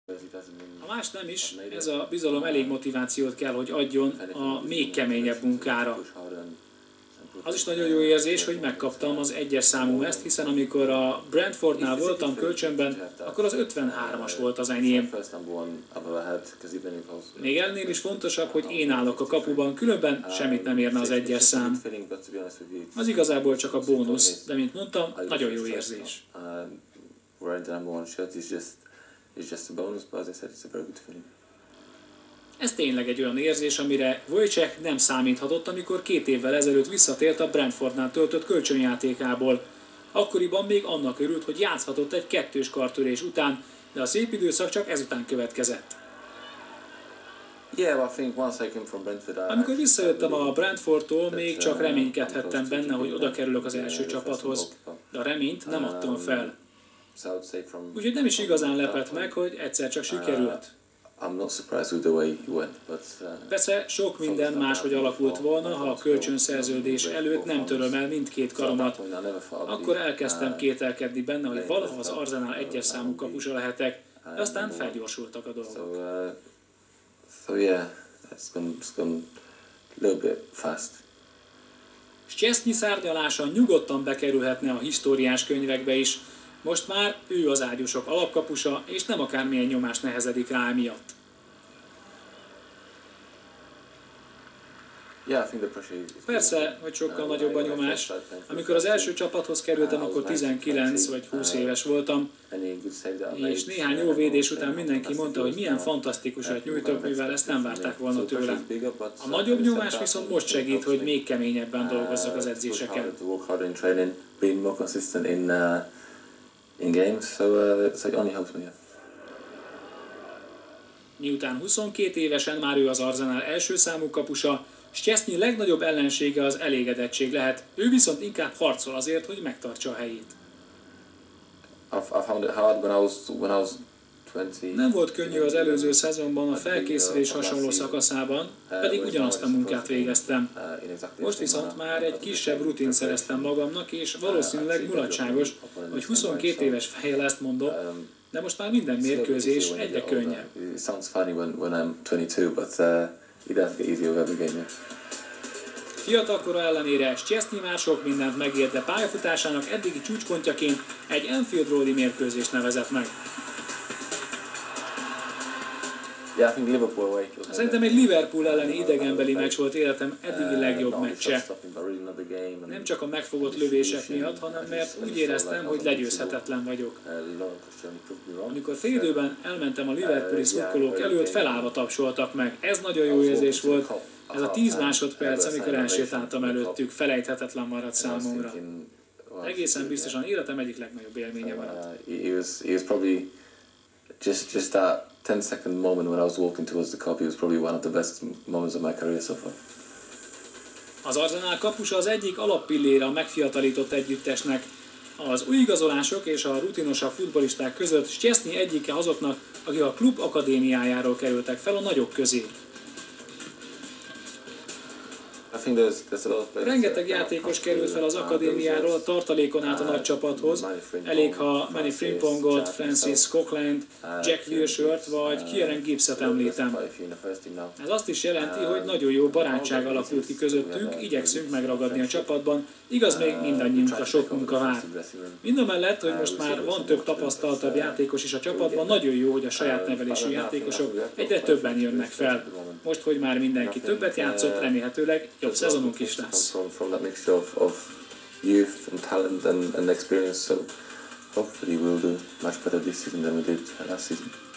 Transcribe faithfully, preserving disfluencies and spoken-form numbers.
Ha más nem is, ez a bizalom elég motivációt kell, hogy adjon a még keményebb munkára. Az is nagyon jó érzés, hogy megkaptam az egyes számú mezt, hiszen amikor a Brentfordnál voltam kölcsönben, akkor az ötvenhármas volt az enyém. Még ennél is fontosabb, hogy én állok a kapuban, különben semmit nem érne az egyes szám. Az igazából csak a bónusz, de mint mondtam, nagyon jó érzés. Ez tényleg egy olyan érzés, amire Wojciech nem számíthatott, amikor két évvel ezelőtt visszatért a Brentfordnál töltött kölcsönjátékából. Akkoriban még annak örült, hogy játszhatott egy kettős kartörés után, de a szép időszak csak ezután következett. Amikor visszajöttem a Brentfordtól, még csak reménykedhettem benne, hogy oda kerülök az első csapathoz, de a reményt nem adtam fel. Úgyhogy nem is igazán lepett meg, hogy egyszer csak sikerült. Persze sok minden máshogy alakult volna, ha a kölcsönszerződés előtt nem töröm el mindkét karomat. Akkor elkezdtem kételkedni benne, hogy valaha az Arsenal egyes számú kapusa lehetek, de aztán felgyorsultak a dolgok. Szczesny szárnyalása nyugodtan bekerülhetne a históriás könyvekbe is. Most már ő az ágyúsok alapkapusa, és nem akármilyen nyomás nehezedik rá emiatt. Persze, hogy sokkal nagyobb a nyomás. Amikor az első csapathoz kerültem, akkor tizenkilenc vagy húsz éves voltam, és néhány jó védés után mindenki mondta, hogy milyen fantasztikusat nyújtok, mivel ezt nem várták volna tőlem. A nagyobb nyomás viszont most segít, hogy még keményebben dolgozzak az edzéseken. Miután huszonkét évesen már ő az Arsenal első számú kapusa, Szczesny legnagyobb ellensége az elégedettség lehet, ő viszont inkább harcol azért, hogy megtartsa a helyét. Nem volt könnyű az előző szezonban a felkészülés hasonló szakaszában, pedig ugyanazt a munkát végeztem. Most viszont már egy kisebb rutin szereztem magamnak, és valószínűleg mulatságos, hogy huszonkét éves fejjel ezt mondom, de most már minden mérkőzés egyre könnyebb. Fiatalkora ellenére Szczesny már sok mindent megért, de pályafutásának eddigi csúcspontjaként egy Anfield Road-i mérkőzést nevezett meg. Szerintem egy Liverpool elleni idegenbeli meccs volt életem eddigi legjobb meccse. Nem csak a megfogott lövések miatt, hanem mert úgy éreztem, hogy legyőzhetetlen vagyok. Amikor félidőben elmentem a liverpooli szurkolók előtt, felállva tapsoltak meg. Ez nagyon jó érzés volt. Ez a tíz másodperc, amikor elsétáltam előttük, felejthetetlen maradt számomra. Egészen biztosan életem egyik legnagyobb élménye maradt. Just, just that ten second moment when I was walking towards the copy was probably one of the best moments of my career so far. Az Arsenal kapusa az egyik alappillére a megfiatalított együttesnek. Az új igazolások és a rutinosabb futballisták között Szczesny egyike azoknak, akik a klub akadémiájáról kerültek fel a nagyok közé. Rengeteg játékos került fel az akadémiáról a tartalékon át a nagy csapathoz. Elég, ha Manny Frimpongot, Francis Coquelin, Jack Wilshere-t vagy Kieran Gibbset említem. Ez azt is jelenti, hogy nagyon jó barátság alakult ki közöttünk, igyekszünk megragadni a csapatban, igaz még mindannyiunkra sok munka vár. Mindamellett, hogy most már van több tapasztaltabb játékos is a csapatban, nagyon jó, hogy a saját nevelésű játékosok egyre többen jönnek fel. Most, hogy már mindenki többet játszott, remélhetőleg jobb szezonunk is lesz. Hopefully we'll do much better this season than we did last season.